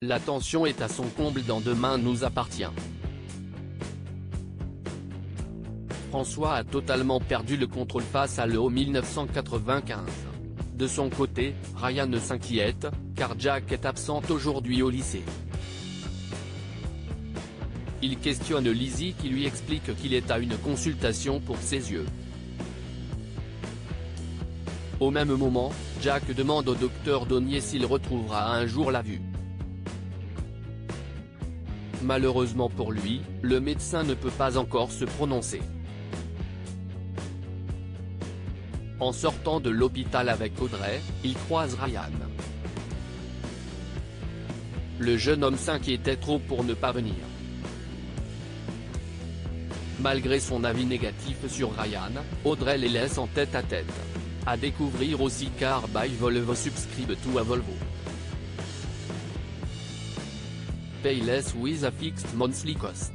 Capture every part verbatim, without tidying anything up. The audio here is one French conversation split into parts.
La tension est à son comble dans Demain nous appartient. François a totalement perdu le contrôle face à L O mille neuf cent quatre-vingt-quinze. De son côté, Ryan s'inquiète, car Jack est absente aujourd'hui au lycée. Il questionne Lizzie qui lui explique qu'il est à une consultation pour ses yeux. Au même moment, Jack demande au docteur Donnier s'il retrouvera un jour la vue. Malheureusement pour lui, le médecin ne peut pas encore se prononcer. En sortant de l'hôpital avec Audrey, il croise Ryan. Le jeune homme s'inquiétait trop pour ne pas venir. Malgré son avis négatif sur Ryan, Audrey les laisse en tête-à-tête. À découvrir aussi car by Volvo subscribe to a Volvo. Pay less with a fixed monthly cost.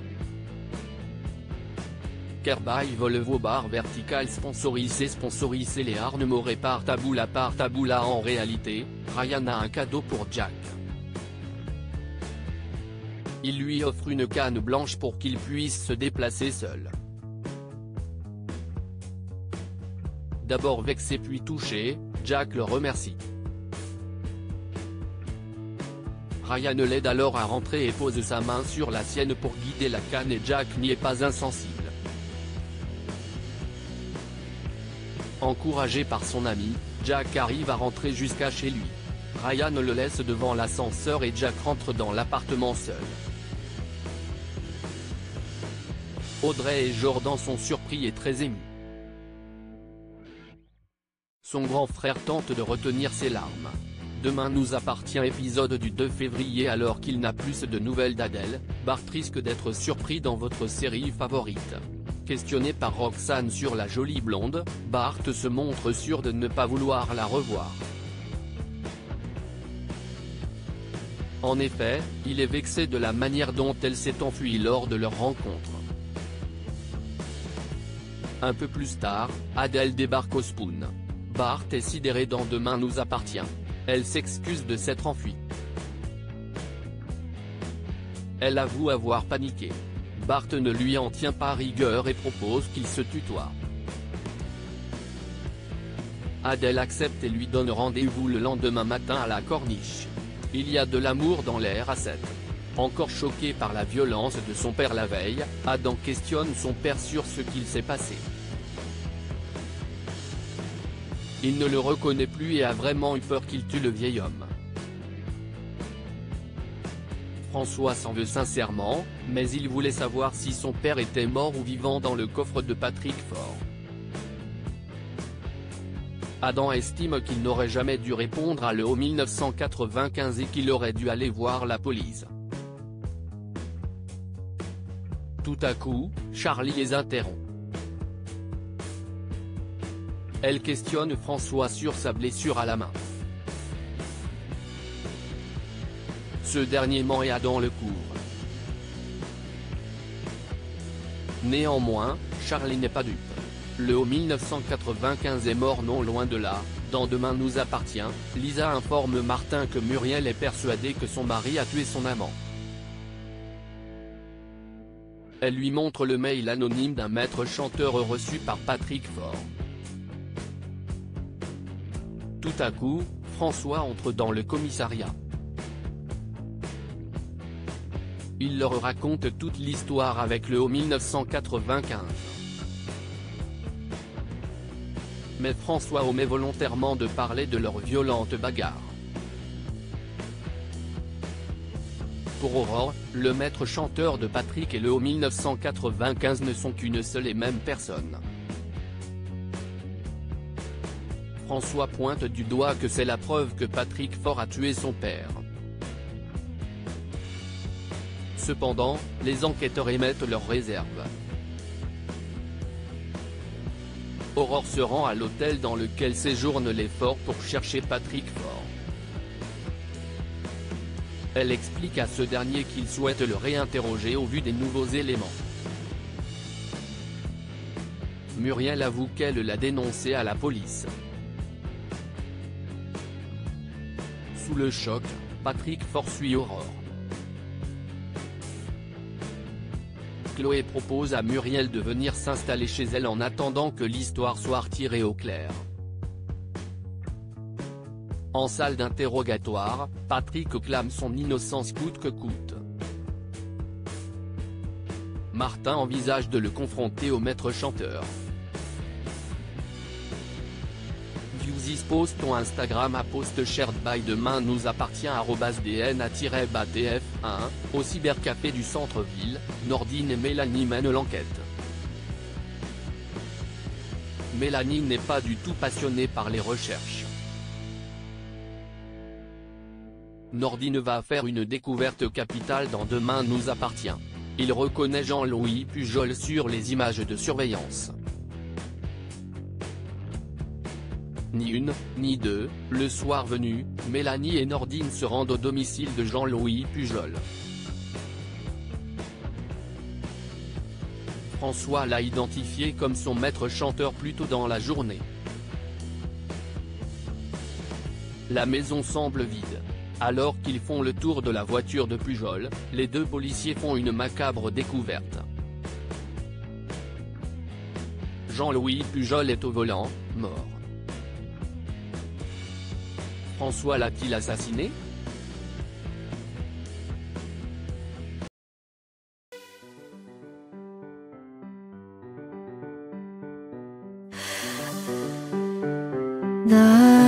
Car by Volvo bar vertical sponsorisé sponsorisé les Arnemo répare taboula par taboula. En réalité, Ryan a un cadeau pour Jack. Il lui offre une canne blanche pour qu'il puisse se déplacer seul. D'abord vexé puis touché, Jack le remercie. Ryan l'aide alors à rentrer et pose sa main sur la sienne pour guider la canne et Jack n'y est pas insensible. Encouragé par son ami, Jack arrive à rentrer jusqu'à chez lui. Ryan le laisse devant l'ascenseur et Jack rentre dans l'appartement seul. Audrey et Jordan sont surpris et très émus. Son grand frère tente de retenir ses larmes. Demain nous appartient épisode du deux février. Alors qu'il n'a plus de nouvelles d'Adèle, Bart risque d'être surpris dans votre série favorite. Questionné par Roxane sur la jolie blonde, Bart se montre sûr de ne pas vouloir la revoir. En effet, il est vexé de la manière dont elle s'est enfuie lors de leur rencontre. Un peu plus tard, Adèle débarque au Spoon. Bart est sidéré dans Demain nous appartient. Elle s'excuse de s'être enfuie. Elle avoue avoir paniqué. Bart ne lui en tient pas rigueur et propose qu'il se tutoie. Adèle accepte et lui donne rendez-vous le lendemain matin à la Corniche. Il y a de l'amour dans l'air à sept. Encore choqué par la violence de son père la veille, Adam questionne son père sur ce qu'il s'est passé. Il ne le reconnaît plus et a vraiment eu peur qu'il tue le vieil homme. François s'en veut sincèrement, mais il voulait savoir si son père était mort ou vivant dans le coffre de Patrick Faure. Adam estime qu'il n'aurait jamais dû répondre à L O mille neuf cent quatre-vingt-quinze et qu'il aurait dû aller voir la police. Tout à coup, Charlie les interrompt. Elle questionne François sur sa blessure à la main. Ce dernier ment et Adam le couvre. Néanmoins, Charlie n'est pas dupe. L O mille neuf cent quatre-vingt-quinze est mort non loin de là. Dans Demain nous appartient, Lisa informe Martin que Muriel est persuadée que son mari a tué son amant. Elle lui montre le mail anonyme d'un maître chanteur reçu par Patrick Faure. Tout à coup, François entre dans le commissariat. Il leur raconte toute l'histoire avec L O mille neuf cent quatre-vingt-quinze. Mais François omet volontairement de parler de leur violente bagarre. Pour Aurore, le maître chanteur de Patrick et L O mille neuf cent quatre-vingt-quinze ne sont qu'une seule et même personne. François pointe du doigt que c'est la preuve que Patrick Faure a tué son père. Cependant, les enquêteurs émettent leurs réserves. Aurore se rend à l'hôtel dans lequel séjournent les Faure pour chercher Patrick Faure. Elle explique à ce dernier qu'il souhaite le réinterroger au vu des nouveaux éléments. Muriel avoue qu'elle l'a dénoncé à la police. Sous le choc, Patrick poursuit Aurore. Chloé propose à Muriel de venir s'installer chez elle en attendant que l'histoire soit retirée au clair. En salle d'interrogatoire, Patrick clame son innocence coûte que coûte. Martin envisage de le confronter au maître chanteur. Viewsis post ton Instagram à post shared by demain nous appartient arobase dna tiret bas t f un, au cybercafé du centre-ville, Nordine et Mélanie mènent l'enquête. Mélanie n'est pas du tout passionnée par les recherches. Nordine va faire une découverte capitale dans Demain nous appartient. Il reconnaît Jean-Louis Pujol sur les images de surveillance. Ni une, ni deux, le soir venu, Mélanie et Nordine se rendent au domicile de Jean-Louis Pujol. François l'a identifié comme son maître chanteur plus tôt dans la journée. La maison semble vide. Alors qu'ils font le tour de la voiture de Pujol, les deux policiers font une macabre découverte. Jean-Louis Pujol est au volant, mort. François l'a-t-il assassiné? 나